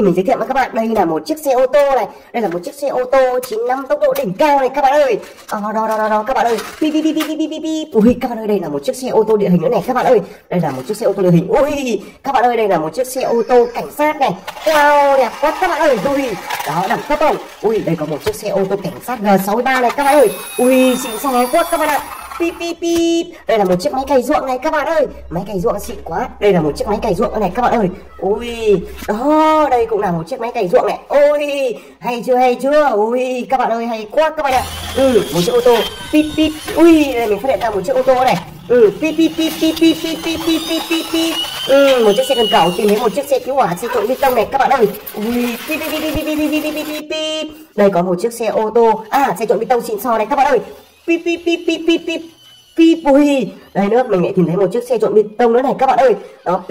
mình giới thiệu với các bạn, đây là một chiếc xe ô tô này, đây là một chiếc xe ô tô 95 tốc độ đỉnh cao này các bạn ơi. Đó các bạn ơi. Ui các bạn ơi, đây là một chiếc xe ô tô địa hình nữa này các bạn ơi. Đây là một chiếc xe ô tô địa hình. Ui các bạn ơi, đây là một chiếc xe ô tô cảnh sát này. Wow, đẹp quá các bạn ơi. Ui, đó đẳng cấp không? Ui, đây có một chiếc xe ô tô cảnh sát G63 này các bạn ơi. Ui, xịn sò quá các bạn ạ. Đây là một chiếc máy cày ruộng này các bạn ơi, máy cày ruộng xịn quá. Đây là một chiếc máy cày ruộng này các bạn ơi. Ui, đó, đây cũng là một chiếc máy cày ruộng này. Ôi, hay chưa? Ui, các bạn ơi, hay quá các bạn ạ. Một chiếc ô tô. Ui, đây mình phát hiện ra một chiếc ô tô này. Một chiếc xe cần cẩu tìm thấy một chiếc xe cứu hỏa, xe trộn bê tông này các bạn ơi. Ui, đây có một chiếc xe ô tô, xe trộn bê tông xịn sò này các bạn ơi. Ui, đây nữa mình lại tìm thấy một chiếc xe trộn bê tông nữa này các bạn ơi. Đó,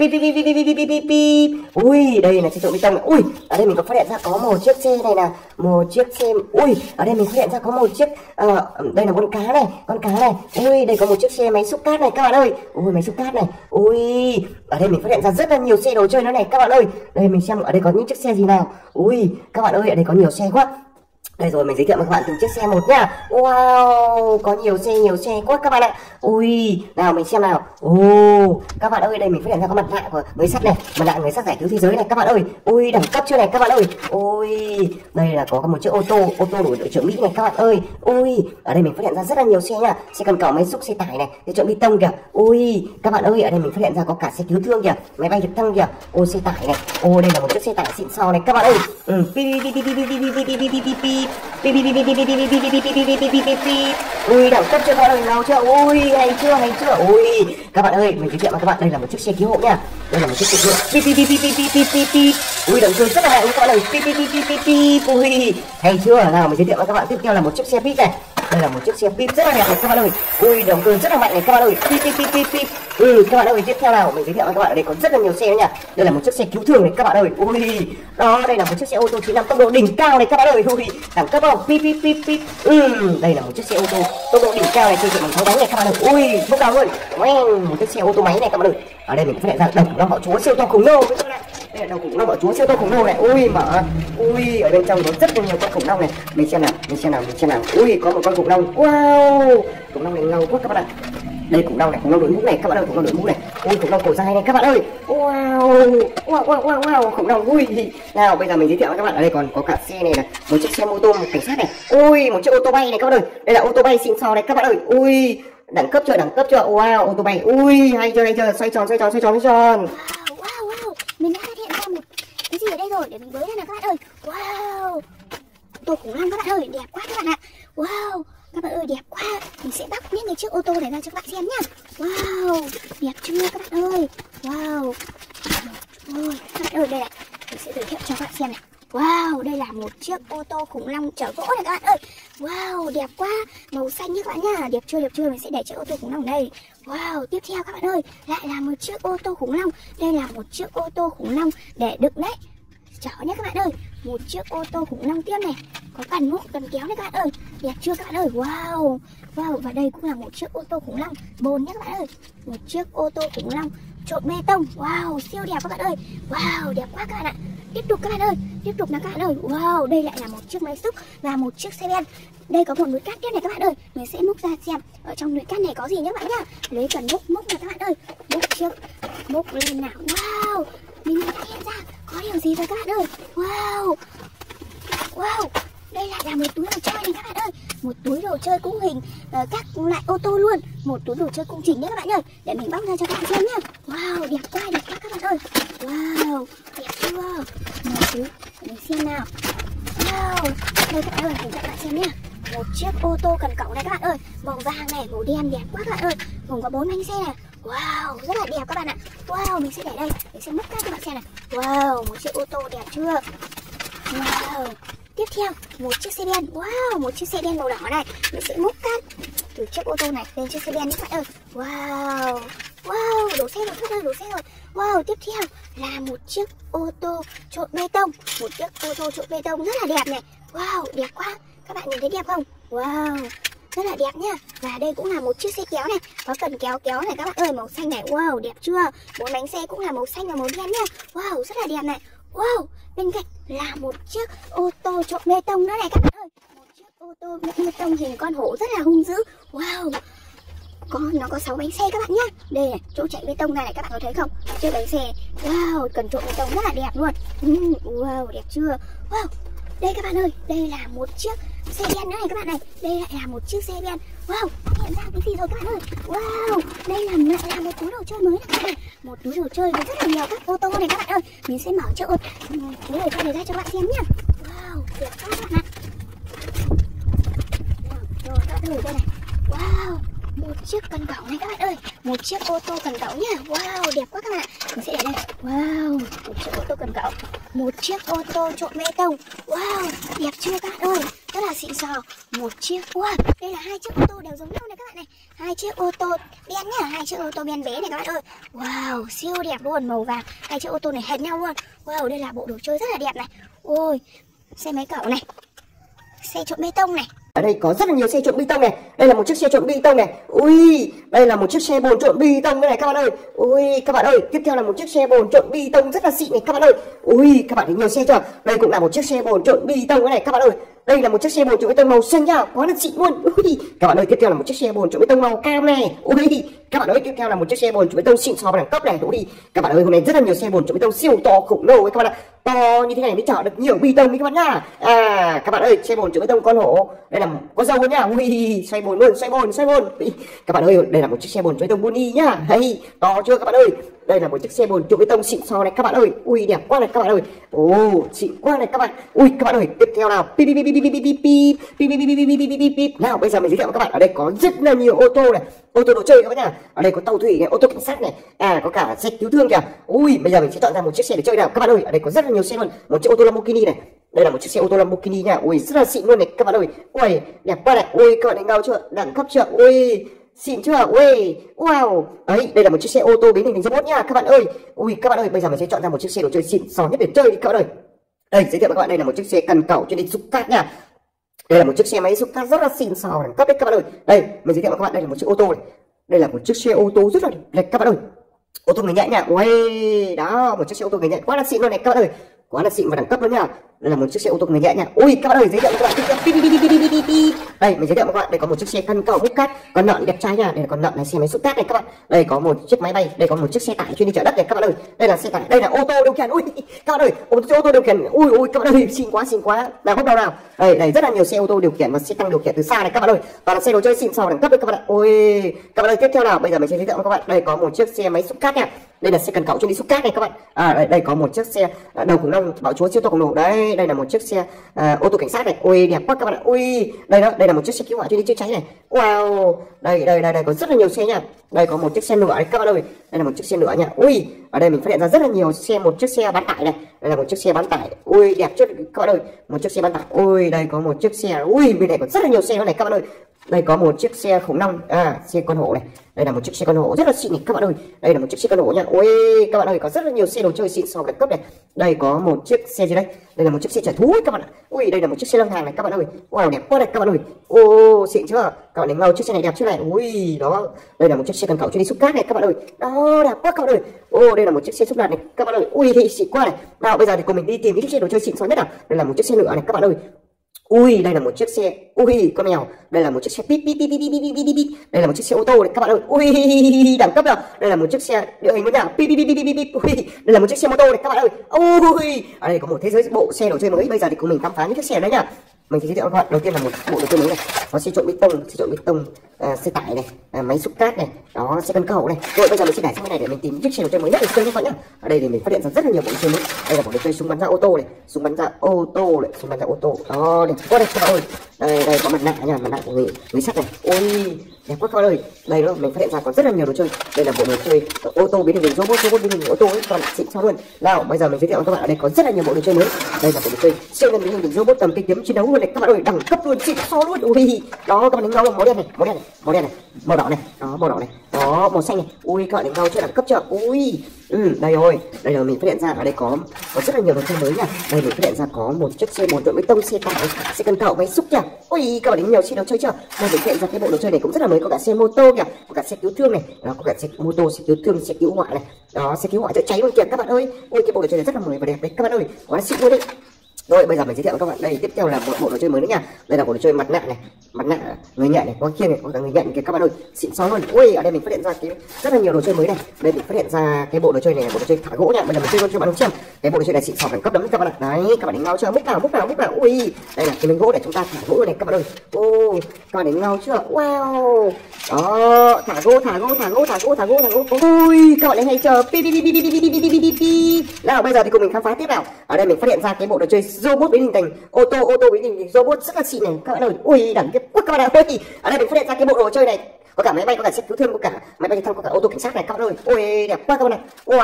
ui, đây là xe trộn bê tông này. Ui, ở đây mình có phát hiện ra có một chiếc xe này là một chiếc xe. Ui, ở đây mình phát hiện ra có một chiếc đây là con cá này. Ui, đây có một chiếc xe máy xúc cát này các bạn ơi. Ui, máy xúc cát này. Ui, ở đây mình phát hiện ra rất là nhiều xe đồ chơi nữa này các bạn ơi. Đây mình xem ở đây có những chiếc xe gì nào. Ui, các bạn ơi, ở đây có nhiều xe quá. Đây rồi, mình giới thiệu với các bạn từng chiếc xe một nha. Wow, có nhiều xe quá các bạn ạ. Ui, nào mình xem nào. Các bạn ơi, đây mình phát hiện ra có mặt nạ của người sắt này, mặt nạ người sắt giải cứu thế giới này các bạn ơi. Ui, đẳng cấp chưa này các bạn ơi. Ui, đây là có một chiếc ô tô đội trưởng Mỹ này các bạn ơi. Ui, ở đây mình phát hiện ra rất là nhiều xe nha. Xe cần cẩu, máy xúc, xe tải này, xe trộn bê tông kìa. Ui, các bạn ơi, ở đây mình phát hiện ra có cả xe cứu thương kìa, máy bay trực thăng kìa. Ôi, xe tải này. Ôi, đây là một chiếc xe tải xịn sò này các bạn ơi. Ui, đẳng cấp chưa các bạn ơi, nào chưa? Ui, hay chưa? Ui, các bạn ơi, mình giới thiệu với các bạn, đây là một chiếc xe cứu hộ nha. Đây là một chiếc xe cứu hộ. Ui, động cơ rất là mạnh các bạn ơi. Ui, hay chưa? Nào mình giới thiệu với các bạn, tiếp theo là một chiếc xe pit này. Đây là một chiếc xe pit rất là đẹp này các bạn ơi. Ui, động cơ rất là mạnh này các bạn ơi. Các bạn ơi, tiếp theo nào mình giới thiệu với các bạn, ở đây có rất là nhiều xe nữa nha. Đây là một chiếc xe cứu thương này các bạn ơi. Ui, đó, đây là một chiếc xe ô tô 95 tốc độ đỉnh cao này các bạn ơi. Ui, đẳng cấp không? Đây là một chiếc xe ô tô tốc độ đỉnh cao này, sử dụng bằng 6 bánh này các bạn ơi. Ui, bốc đầu luôn. Một chiếc xe ô tô máy này các bạn ơi. Ở đây mình phát hiện ra đầu khủng long bạo chúa siêu to khủng lồ. Đây là đầu khủng long bạo chúa siêu to khủng lồ này. Ui, mở. Ui, ở bên trong có rất là nhiều con khủng long này. Mình xem nào. Ui, có một con khủng long. Wow, khủng long này ngầu quá các bạn ạ. Đây khủng long này, khủng long đội mũ này các bạn ơi, khủng long đội mũ này. Ui, khủng long cổ dài này các bạn ơi. Wow, khủng long. Ui, nào bây giờ mình giới thiệu với các bạn, ở đây còn có cả xe này, là một chiếc xe mô tô cảnh sát này. Ui, một chiếc ô tô bay này các bạn ơi. Đây là ô tô bay xịn sò này các bạn ơi. Ui, đẳng cấp chưa? Wow, ô tô bay. Ui, hay chưa? Xoay tròn. Wow, mình đã phát hiện ra một cái gì ở đây rồi, để mình bới ra nào các bạn ơi. Wow, ô tô khủng long các bạn ơi, đẹp quá các bạn ạ. Wow, các bạn ơi, đẹp quá. Mình sẽ bóc những cái chiếc ô tô này ra cho các bạn xem nhá. Wow, đẹp chưa các bạn ơi. Wow, ôi các bạn ơi, đây này, mình sẽ giới thiệu cho các bạn xem này. Wow, đây là một chiếc ô tô khủng long chở gỗ này các bạn ơi. Wow, đẹp quá, màu xanh nhé các bạn nhá. Đẹp chưa? Mình sẽ để chiếc ô tô khủng long ở đây. Wow, tiếp theo các bạn ơi, lại là một chiếc ô tô khủng long. Đây là một chiếc ô tô khủng long để đựng đấy, chở nhé các bạn ơi. Một chiếc ô tô khủng long tiếp này, có cần múc cần kéo đấy các bạn ơi. Đẹp chưa các bạn ơi. Wow, và đây cũng là một chiếc ô tô khủng long bồn nhé các bạn ơi. Một chiếc ô tô khủng long trộn bê tông. Wow, siêu đẹp các bạn ơi. Wow, đẹp quá các bạn ạ. Tiếp tục nào các bạn ơi. Wow, đây lại là một chiếc máy xúc và một chiếc xe ben. Đây có một núi cát tiếp này các bạn ơi. Mình sẽ múc ra xem ở trong núi cát này có gì nhé các bạn nhá. Lấy cần múc này các bạn ơi. Múc lên nào. Wow, mình đã hiện ra có điều gì rồi các bạn ơi. Wow, đây lại là một túi đồ chơi này các bạn ơi. Một túi đồ chơi cung hình các loại ô tô luôn. Một túi đồ chơi cung trình nhé các bạn ơi. Để mình bóc ra cho các bạn xem nhá. Wow, đẹp quá các bạn ơi. Wow, đẹp chưa? Một túi, mình xem nào. Wow, đây các bạn ơi, mình cho các bạn xem nhá. Một chiếc ô tô cần cẩu này các bạn ơi, màu vàng này, màu đen, đẹp quá các bạn ơi. Gồm có 4 bánh xe này. Wow, rất là đẹp các bạn ạ. Wow, mình sẽ để đây, mình sẽ múc cát cho bạn xem này. Wow, một chiếc ô tô đẹp chưa? Wow, tiếp theo một chiếc xe đen. Wow, một chiếc xe đen màu đỏ này. Mình sẽ múc cát từ chiếc ô tô này lên chiếc xe đen các bạn ơi. Wow, đổ xe rồi. Wow, tiếp theo là một chiếc ô tô trộn bê tông. Một chiếc ô tô trộn bê tông rất là đẹp này. Wow, đẹp quá. Các bạn nhìn thấy đẹp không? Wow, rất là đẹp nhá. Và đây cũng là một chiếc xe kéo này, có cần kéo này các bạn ơi, màu xanh này. Wow, đẹp chưa? 4 bánh xe cũng là màu xanh và màu đen nhá. Wow, rất là đẹp này. Wow, bên cạnh là một chiếc ô tô trộn bê tông nữa này các bạn ơi. Một chiếc ô tô bê tông hình con hổ rất là hung dữ. Wow, nó có 6 bánh xe các bạn nhá. Đây này, chỗ chạy bê tông này các bạn có thấy không? Chiếc bánh xe. Wow, cần trộn bê tông rất là đẹp luôn. Wow, đẹp chưa? Wow, đây các bạn ơi, đây là một chiếc xe ben nữa này các bạn này. Đây lại là một chiếc xe ben. Wow, phát hiện ra cái gì rồi các bạn ơi? Wow, đây lại là một túi đồ chơi mới này các bạn. Một túi đồ chơi với rất là nhiều các ô tô này các bạn ơi. Mình sẽ mở túi đồ chơi này ra cho các bạn xem nhá. Wow, đẹp quá các bạn ạ. Rồi các bạn ơi, đây này. Wow, một chiếc cần cẩu này các bạn ơi. Một chiếc ô tô cần cẩu nhá. Wow, đẹp quá các bạn ạ. Mình sẽ để đây. Wow, một chiếc ô tô cần cẩu. Một chiếc ô tô trộn bê tông. Wow, đẹp chưa các bạn ơi? Rất là xịn sò. Một chiếc, wow, đây là 2 chiếc ô tô đều giống nhau này các bạn này. 2 chiếc ô tô ben nhá, 2 chiếc ô tô ben bé này các bạn ơi. Wow, siêu đẹp luôn, màu vàng. 2 chiếc ô tô này hệt nhau luôn. Wow, đây là bộ đồ chơi rất là đẹp này. Ôi, xe máy cẩu này, xe trộn bê tông này. Ở đây có rất là nhiều xe trộn bê tông này. Đây là một chiếc xe trộn bê tông này. Ui, đây là một chiếc xe bồn trộn bê tông này các bạn ơi. Ui, các bạn ơi, tiếp theo là một chiếc xe bồn trộn bê tông rất là xịn này các bạn ơi. Ui, các bạn thấy nhiều xe chưa? Đây cũng là một chiếc xe bồn trộn bê tông này các bạn ơi. Đây là một chiếc xe bồn trộn bê tông màu xanh nhá, quá là xịn luôn. Ui, các bạn ơi, tiếp theo là một chiếc xe bồn trộn bê tông màu cam này. Ui, các bạn ơi, tiếp theo là một chiếc xe bồn trộn bê tông xịn sò và đẳng cấp này. Ui, các bạn ơi, hôm nay rất là nhiều xe bồn trộn bê tông siêu to khủng lồ ấy các bạn ạ. To như thế này mới chở được nhiều bê tông đấy các bạn nhá. À, các bạn ơi, xe bồn trộn bê tông con hổ. Đây là có dâu nhá. Ui, xoay bồn luôn, xoay bồn. Ui, các bạn ơi, đây là một chiếc xe bồn trộn bê tông Boni nhá. Hay, to chưa các bạn ơi? Đây là một chiếc xe bồn trộn bê tông xịn sò này các bạn ơi. Ui, đẹp quá này các bạn ơi. Ồ, xịn quá này các bạn. Ui, các bạn ơi, tiếp theo nào. Nào, bây giờ mình giới thiệu với các bạn, ở đây có rất là nhiều ô tô này, ô tô đồ chơi các bạn nhá. Ở đây có tàu thủy này, ô tô cảnh sát này, có cả xe cứu thương kìa. Ui, bây giờ mình sẽ chọn ra một chiếc xe để chơi nào các bạn ơi. Ở đây có rất là nhiều xe luôn. Một chiếc ô tô Lamborghini này. Đây là một chiếc xe ô tô Lamborghini nha. Ui, rất là xịn luôn này các bạn ơi. Ui, đẹp quá này. Ui, các bạn thấy ngầu chưa? Đẳng cấp chưa? Ui, xịn chưa? Ui, wow. Đấy, đây là một chiếc xe ô tô biến hình robot nha các bạn ơi. Ui, các bạn ơi, bây giờ mình sẽ chọn ra một chiếc xe đồ chơi xịn sò nhất để chơi đi các bạn ơi. Đây, giới thiệu với các bạn, đây là một chiếc xe cần cẩu chuyên đi xúc cát nha. Đây là một chiếc xe máy xúc cát rất là xịn sò đẳng cấp đấy các bạn ơi. Đây, mình giới thiệu với các bạn, đây là một chiếc ô tô này. Đây là một chiếc xe ô tô rất là đẹp các bạn ơi. Ô tô người nhẹ nha. Ui, đó, một chiếc xe ô tô người nhẹ quá là xịn luôn này các bạn ơi. Quá là xịn và đẳng cấp luôn nha. Đây là một chiếc xe ô tô người nhẹ nha. Ui, các bạn ơi, giới thiệu với các bạn. Đây, mình giới thiệu với các bạn, đây có một chiếc xe cần cẩu hút cát, con lợn đẹp trai nha. Đây là con lợn này, xe máy xúc cát này các bạn. Đây có một chiếc máy bay, đây có một chiếc xe tải chuyên đi chở đất này các bạn ơi. Đây là xe tải, đây là ô tô điều khiển. Ui, các bạn ơi, ô tô điều khiển. Ui, các bạn ơi, xịn quá. Nào bắt đầu nào. Đây rất là nhiều xe ô tô điều khiển và xe tăng điều khiển từ xa này các bạn ơi. Toàn là xe đồ chơi xịn sò đẳng cấp đấy các bạn ạ. Ui, các bạn ơi, tiếp theo nào, bây giờ mình sẽ giới thiệu với các bạn, đây có một chiếc xe máy xúc cát nha. Đây là xe cần cẩu chuyên đi xúc cát này các bạn. Đây có một chiếc xe đầu khủng long bảo chúa siêu to khổng lồ. Đây là một chiếc xe ô tô cảnh sát này. Ui, đẹp quá các bạn ạ. Ui, đây là một chiếc xe cứu hỏa chuyên đi chữa cháy này. Wow, đây có rất là nhiều xe nha. Đây có một chiếc xe lửa này các bạn ơi. Đây là một chiếc xe lửa nha. Ui, ở đây mình phát hiện ra rất là nhiều xe, một chiếc xe bán tải này. Đây là một chiếc xe bán tải. Ui, đẹp chưa các bạn ơi. Một chiếc xe bán tải. Ui, đây có một chiếc xe. Ui, bên này có rất là nhiều xe nữa này các bạn ơi. Đây có một chiếc xe khủng long, xe con hổ này. Đây là một chiếc xe con hổ rất là xịn này các bạn ơi. Đây là một chiếc xe con hổ nha. Ui, các bạn ơi, có rất là nhiều xe đồ chơi xịn sò đẳng cấp này. Đây có một chiếc xe gì đây? Đây là một chiếc xe chở thú ấy các bạn ạ. Ui, đây là một chiếc xe lưng hàng này các bạn ơi. Wow, đẹp quá này các bạn ơi. Ô, xịn chưa? Các bạn thấy ngầu, chiếc xe này đẹp chưa này? Ui, đó. Đây là một chiếc xe cần cẩu chuyên đi xúc cát này các bạn ơi. Đó, đẹp quá các bạn ơi. Ô, đây là một chiếc xe xúc lạt này các bạn ơi. Ui, thì xịn quá này. Nào, bây giờ thì cùng mình đi tìm cái chiếc xe đồ chơi xịn sò nhất nào. Đây là một chiếc xe lửa này các bạn ơi. Ui, đây là một chiếc xe. Ui, con mèo. Đây là một chiếc xe pip. Đây là một chiếc xe ô tô này các bạn ơi. Ui, đẳng cấp nào. Đây là một chiếc xe địa hình với nhà pip. Ui, đây là một chiếc xe mô tô này các bạn ơi. Ui, ở đây có một thế giới bộ xe đồ chơi mới. Bây giờ thì cùng mình khám phá những chiếc xe đấy nhá. Mình sẽ giới thiệu các bạn, đầu tiên là một bộ đồ chơi mới này. Có xe trộn bê tông, xe tải này, máy xúc cát này, đó, xe cần cẩu này. Rồi bây giờ mình sẽ đẩy sang bên này để mình tìm chiếc xe đồ chơi mới nhất để chơi các bạn nhá. Ở đây thì mình phát hiện ra rất là nhiều bộ đồ chơi mới. Đây là bộ đồ chơi súng bắn ra ô tô này, súng bắn ra ô tô. Đó, đẹp quá đây các bạn ơi. Đây có mặt nạ nha, mặt nạ của người sắt này. Ôi, đẹp quá các bạn ơi. Đây đó, mình phát hiện ra có rất là nhiều đồ chơi. Đây là bộ đồ chơi ô tô biến hình robot biến hình ô tô ấy, toàn xịn sao luôn. Nào, bây giờ mình giới thiệu với các bạn, ở đây có rất là nhiều bộ đồ chơi mới. Đây là bộ đồ chơi siêu nhân biến hình robot tầm cây kiếm chiến đấu luôn này các bạn ơi, đẳng cấp luôn, xịn sao luôn. Ui, đó các bạn thấy ngầu, màu đen này, màu đỏ này, đó, màu đỏ này, đó, màu xanh này. Ui, các bạn thấy ngầu chưa, đẳng cấp chưa? Ui, Đây rồi, đây là mình phát hiện ra ở đây có rất là nhiều đồ chơi mới nha. Đây mình phát hiện ra có một chiếc xe bồn trộn bê tông, xe tải, xe cần cẩu, máy xúc nha. Ui, các bạn đến nhiều xe đồ chơi chưa? Đây mình phát hiện ra cái bộ đồ chơi này cũng rất là mới, có cả xe mô tô kìa, có cả xe cứu thương này, đó, có cả xe mô tô, xe cứu thương, xe cứu hỏa này, đó, xe cứu hỏa chữa cháy luôn kìa các bạn ơi. Ui, cái bộ đồ chơi này rất là mới và đẹp đấy các bạn ơi, quá xịn luôn đấy. Rồi bây giờ mình giới thiệu với các bạn, đây tiếp theo là một bộ đồ chơi mới nữa nha. Đây là bộ đồ chơi mặt nạ này, mặt nạ người nhận này, có kia này, có cả người nhận kìa các bạn ơi, xịn xó luôn. Ui, ở đây mình phát hiện ra cái rất là nhiều đồ chơi mới này. Đây mình phát hiện ra cái bộ đồ chơi này là bộ đồ chơi thả gỗ nha. Bây giờ mình chơi luôn cho bạn xem. Cái bộ đồ chơi này xịn xó đẳng cấp lắm các bạn ạ. Đấy, các bạn đánh ngao chưa? Múc nào. Ui, đây là cái miếng gỗ để chúng ta thả gỗ này các bạn ơi. Ô, các bạn đánh ngao chưa? Wow. Đó, thả gỗ. Ui, các bạn đánh hay chưa? Pi. Nào bây giờ thì cùng mình khám phá tiếp nào. Ở đây mình phát hiện ra cái bộ đồ chơi robot biến hình thành ô tô biến hình robot rất là xịn này các bạn ơi. Ui, đẳng cấp quá các bạn ạ. Ui, ở đây mình phát hiện ra cái bộ đồ chơi này có cả máy bay, có cả xe cứu thương, có cả máy bay trực thăng, có cả ô tô cảnh sát này các bạn ơi. Ui, đẹp quá các bạn ạ.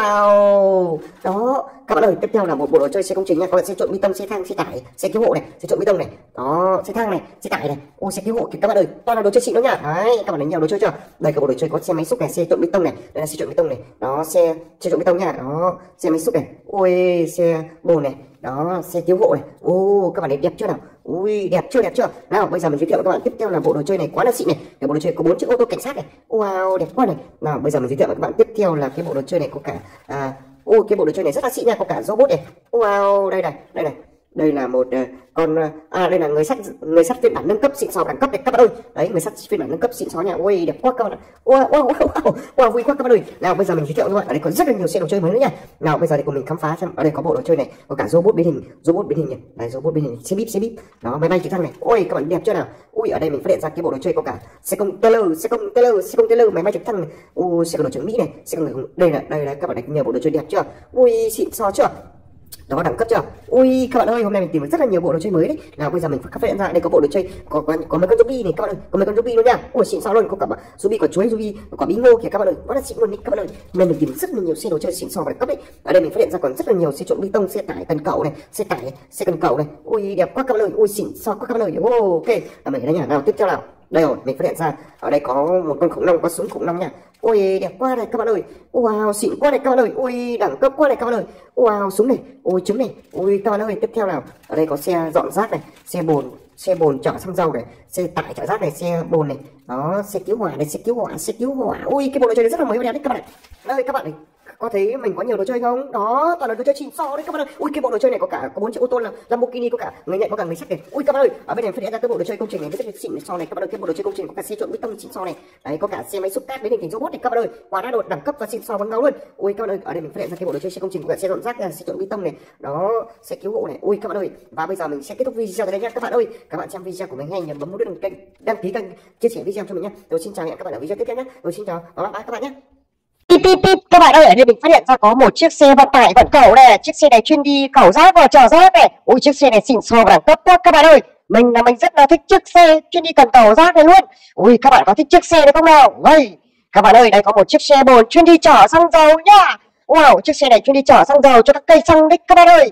Wow. Đó, các bạn ơi, tiếp theo là một bộ đồ chơi xe công trình nha, có cả xe trộn bê tông, xe thang, xe tải, xe cứu hộ này, xe trộn bê tông này. Đó, xe thang này, xe tải này. Ôi, xe cứu hộ kìa các bạn ơi. Toàn là đồ chơi xịn đó nha. Đấy, các bạn thấy nhiều đồ chơi chưa? Đây cái bộ đồ chơi có xe máy xúc này, xe trộn bê tông này. Đây là xe trộn bê tông này. Đó, xe trộn bê tông nha. Đó, xe máy xúc này. Ui, xe bồn này. Đó, xe cứu hộ này. Ô, các bạn thấy đẹp chưa nào? Ui, đẹp chưa? Nào bây giờ mình giới thiệu với các bạn tiếp theo là bộ đồ chơi này quá là xịn này. Cái bộ đồ chơi có 4 chiếc ô tô cảnh sát này. Wow, đẹp quá này. Nào bây giờ mình giới thiệu với các bạn tiếp theo là cái bộ đồ chơi này có cả cái bộ đồ chơi này rất là xịn nha, có cả robot này. Wow, đây này. Đây là một đây là người sắt phiên bản nâng cấp xịn sò đẳng cấp này các bạn ơi. Đấy, người sắt phiên bản nâng cấp xịn sò nha. Ui, đẹp quá các bạn ạ. Wow, vui quá các bạn ơi. Nào bây giờ mình giới thiệu với các bạn, ở đây có rất là nhiều xe đồ chơi mới nữa nha. Nào bây giờ thì cùng mình khám phá xem. Ở đây có bộ đồ chơi này, có cả robot biến hình này. Đây, robot biến hình, xe bíp. Đó, máy bay trực thăng này. Ui, các bạn đẹp chưa nào? Ui, ở đây mình phát hiện ra cái bộ đồ chơi có cả xe container, máy bay trực thăng này. Ui, xe đồ chơi Mỹ này, đây là các bạn thấy nhiều bộ đồ chơi đẹp chưa? Ui, xịn sò chưa? Đó, đẳng cấp chưa? Ui, các bạn ơi, hôm nay mình tìm được rất là nhiều bộ đồ chơi mới đấy. Nào bây giờ mình phát hiện ra đây có bộ đồ chơi có mấy con zombie này các bạn ơi, có mấy con zombie luôn nha. Ui, xịn xò luôn, có cả zombie, có chuối, zombie, có quả bí ngô kìa các bạn ơi, quá là xịn luôn đấy các bạn ơi. Hôm nay mình tìm rất là nhiều xe đồ chơi xịn xò và đẳng cấp đấy. Ở đây mình phát hiện ra còn rất là nhiều xe trộn bê tông, xe tải cần cẩu này, xe cần cẩu này. Ui, đẹp quá các bạn ơi. Ui, xịn xò quá các bạn ơi. Ok, mình thấy nhà nào tiếp theo nào. Đây rồi, mình phát hiện ra ở đây có một con khủng long, có súng khủng long nha. Ui, đẹp quá này các bạn ơi. Wow, xịn quá này các bạn ơi. Ui, đẳng cấp quá này các bạn ơi. Wow, súng này, ui trứng này. Ui các bạn ơi, tiếp theo nào. Ở đây có xe dọn rác này, xe bồn chở xăng dầu này, xe tải chở rác này, xe bồn này. Đó, xe cứu hỏa này, xe cứu hỏa. Ui, cái bộ đồ chơi này rất là mới và đẹp đấy các bạn ạ. Đây các bạn này, có thấy mình có nhiều đồ chơi không? Đó, toàn là đồ chơi xịn xò đấy các bạn ơi. Ui, cái bộ đồ chơi này có 4 chiếc ô tô là Lamborghini, có cả người nhận, có cả người sắt này. Ui các bạn ơi, ở bên này phát hiện ra cái bộ đồ chơi công trình này rất là xịn xò này các bạn ơi. Cái bộ đồ chơi công trình có cả xe trộn bê tông xịn xò này. Đấy, có cả xe máy xúc cát biến hình thành robot này các bạn ơi. Quá đã đột đẳng cấp và xịn xò bằng ngầu luôn. Ui các bạn ơi, ở đây mình phát hiện ra cái bộ đồ chơi xe công trình có cả xe dọn rác, xe trộn bê tông này. Đó, xe cứu hộ này. Ui các bạn ơi, và bây giờ mình sẽ kết thúc video tại đây nha các bạn ơi. Các bạn xem video của mình hay nhớ bấm nút đăng ký, đăng ký kênh, chia sẻ video cho mình nhé. Tôi xin chào hẹn các bạn ở video tiếp theo nhé. Tôi xin chào, bye bye các bạn nhé. Các bạn ơi, ở đây mình phát hiện ra có một chiếc xe vận tải vận cẩu này. Chiếc xe này chuyên đi cẩu rác và chở rác này. Ui, chiếc xe này xịn sò và đẳng cấp quá các bạn ơi. Mình rất là thích chiếc xe chuyên đi cần cẩu rác này luôn. Ui, các bạn có thích chiếc xe này không nào? Đây, các bạn ơi, đây có một chiếc xe bồn chuyên đi chở xăng dầu nhá. Wow, chiếc xe này chuyên đi chở xăng dầu cho các cây xăng đấy các bạn ơi.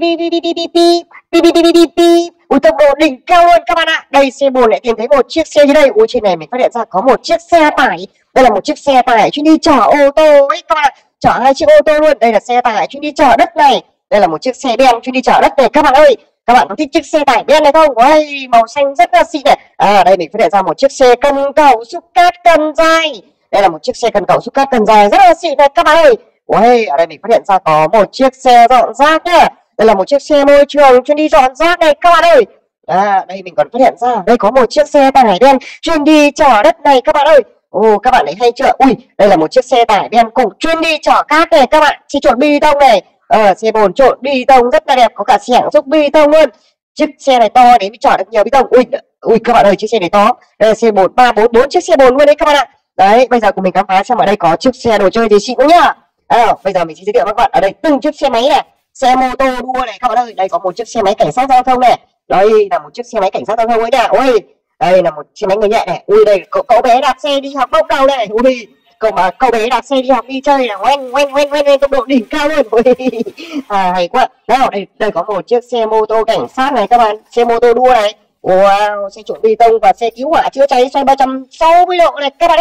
Ui, tốc độ đỉnh cao luôn các bạn ạ. Đây, xe bồn lại tìm thấy một chiếc xe như đây. Ui, trên này mình phát hiện ra có một chiếc xe tải. Đây là một chiếc xe tải chuyên đi chở ô tô ấy các bạn ạ. Chở 2 chiếc ô tô luôn. Đây là xe tải chuyên đi chở đất này. Đây là một chiếc xe ben chuyên đi chở đất này các bạn ơi. Các bạn có thích chiếc xe tải ben này không? Ui, màu xanh rất là xịn này. Đây mình phát hiện ra một chiếc xe cần cẩu xúc cát cần dài. Đây là một chiếc xe cần cẩu xúc cát cần dài rất là xịn này các bạn ơi. Ui, ở đây mình phát hiện ra có một chiếc xe dọn rác nhá. Đây là một chiếc xe môi trường chuyên đi dọn rác này các bạn ơi. Đây mình còn phát hiện ra đây có một chiếc xe tải đen chuyên đi chở đất này các bạn ơi. Ồ, các bạn thấy hay chưa? Ui, đây là một chiếc xe tải đen cùng chuyên đi chở cát này các bạn. Xe trộn bê tông này, xe bồn trộn bê tông rất là đẹp, có cả xẻng xúc bê tông luôn. Chiếc xe này to để mới chở được nhiều bê tông. Ui các bạn ơi, chiếc xe này to. Đây là xe bồn 4 chiếc xe bồn luôn đấy các bạn ạ. Đấy, bây giờ cùng mình khám phá xem ở đây có chiếc xe đồ chơi gì xịn nữa nhá. Bây giờ mình sẽ giới thiệu với các bạn ở đây từng chiếc xe máy này, xe mô tô đua này các bạn ơi. Đây có một chiếc xe máy cảnh sát giao thông này. Đây là một chiếc xe máy cảnh sát giao thông ấy nha. Ui, đây là một xe máy người nhẹ này. Ui, đây cậu bé đạp xe đi học bốc đầu này. Ui, cậu bé đạp xe đi học đi chơi là oanh tốc độ đỉnh cao luôn. Ui, hay quá. Nào, đây có một chiếc xe mô tô cảnh sát này các bạn, xe mô tô đua này. Wow, xe trộn bê tông và xe cứu hỏa chữa cháy xoay 360 độ này các bạn ơi.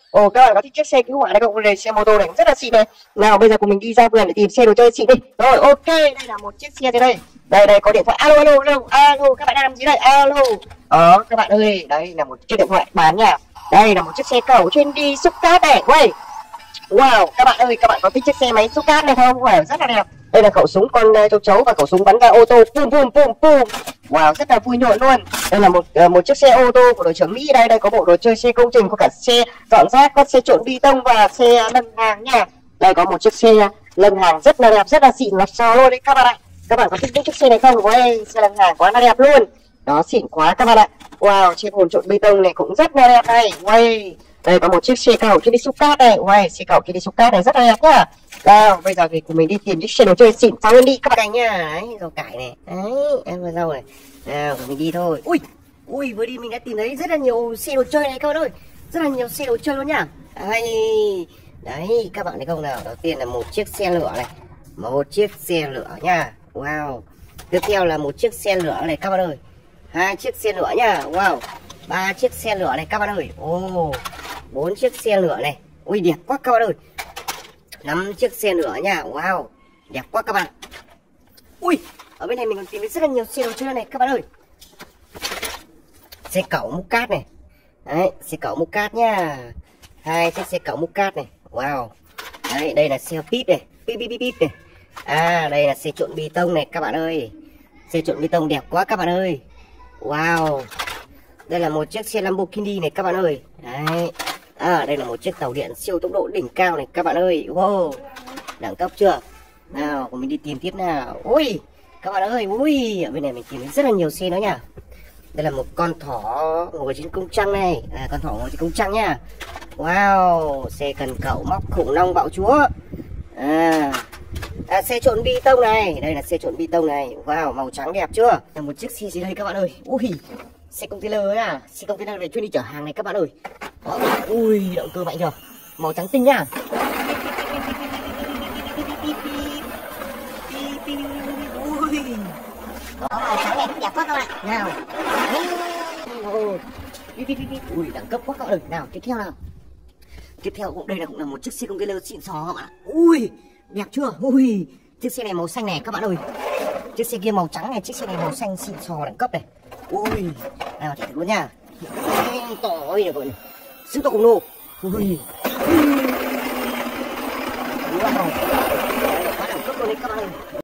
Ồ, các bạn có thích chiếc xe cứu hỏa này không? Đây xe mô tô này cũng rất là xịn này. Nào bây giờ cùng mình đi ra vườn để tìm xe đồ chơi xịn đi. Rồi ok, đây là một chiếc xe đây. Đây có điện thoại. Alo alo alo alo, các bạn đang làm gì đây? Alo. Các bạn ơi, đây là một chiếc điện thoại bán nha. Đây là một chiếc xe cầu chuyên đi xúc cát này. Quay. Wow, các bạn ơi, các bạn có thích chiếc xe máy xúc cát này không? Wow, rất là đẹp. Đây là khẩu súng con châu chấu và khẩu súng bắn ra ô tô. Pum pum pum pum. Wow, rất là vui nhộn luôn. Đây là một chiếc xe ô tô của đội trưởng Mỹ. Đây có bộ đồ chơi xe công trình, có cả xe dọn rác, có xe trộn bê tông và xe lân hàng nha. Đây có một chiếc xe lân hàng rất là đẹp, rất là xịn, lọt xò luôn đấy các bạn ạ. Các bạn có thích chiếc xe này không? Wow, xe lân hàng quá là đẹp luôn. Đó, xịn quá các bạn ạ. Wow, trên bồn trộn bê tông này cũng rất là đẹp này. Wow. Đây có một chiếc xe cầu chuyên đi xúc cát này. Wow, xe cầu chuyên đi xúc cát này rất là đẹp nhá. Nào, bây giờ thì cùng mình đi tìm chiếc xe đồ chơi xịn phá lên đi các bạn này nha. Đấy, rau cải này. Đấy, em vào rau này. Nào, mình đi thôi. Ui, vừa đi mình đã tìm thấy rất là nhiều xe đồ chơi này các bạn ơi. Rất là nhiều xe đồ chơi luôn nhá. Đấy, các bạn thấy không nào? Đầu tiên là một chiếc xe lửa này. Một chiếc xe lửa nha. Wow. Tiếp theo là một chiếc xe lửa này các bạn ơi. 2 chiếc xe lửa nha. Wow. 3 chiếc xe lửa này các bạn ơi. 4 chiếc xe lửa này. Ui đẹp quá các bạn ơi. 5 chiếc xe lửa nha. Wow, đẹp quá các bạn. Ui, ở bên này mình còn tìm thấy rất là nhiều xe đồ chơi này các bạn ơi. Xe cẩu múc cát này. Đấy, xe cẩu múc cát nha. 2 chiếc xe cẩu múc cát này. Wow. Đấy, đây là xe píp này. Píp này. Đây là xe trộn bê tông này các bạn ơi. Xe trộn bê tông đẹp quá các bạn ơi. Wow. Đây là một chiếc xe Lamborghini này các bạn ơi. Đấy. Đây là một chiếc tàu điện siêu tốc độ đỉnh cao này các bạn ơi. Wow, đẳng cấp chưa? Nào, mình đi tìm tiếp nào. Ui, các bạn ơi, ui, ở bên này mình tìm thấy rất là nhiều xe nữa nha. Đây là một con thỏ ngồi trên cung trăng này. Con thỏ ngồi trên cung trăng nha. Wow, xe cần cẩu móc khủng long bạo chúa. Xe trộn bê tông này. Đây là xe trộn bê tông này. Wow, màu trắng đẹp chưa? Là một chiếc xe gì đây các bạn ơi. Ui, xe container à. Xe container này chuyên đi chở hàng này các bạn ơi. Đó. Ui, động cơ mạnh chưa? Màu trắng tinh nha. Ui. Đó, màu trắng này đẹp quá các bạn. Nào. Ui, đẳng cấp quá các bạn ơi. Nào, tiếp theo nào. Tiếp theo cũng đây cũng là một chiếc xe container xịn sò các bạn ạ. Ui, đẹp chưa? Ui, chiếc xe này màu xanh này các bạn ơi. Chiếc xe kia màu trắng này, chiếc xe này màu xanh xịn sò đẳng cấp này. Ui, nào chạy thử luôn nha. To ơi này các bạn. Siêu to khủng lồ. Ui. Wow. Quá đẳng cấp luôn đấy các bạn ơi.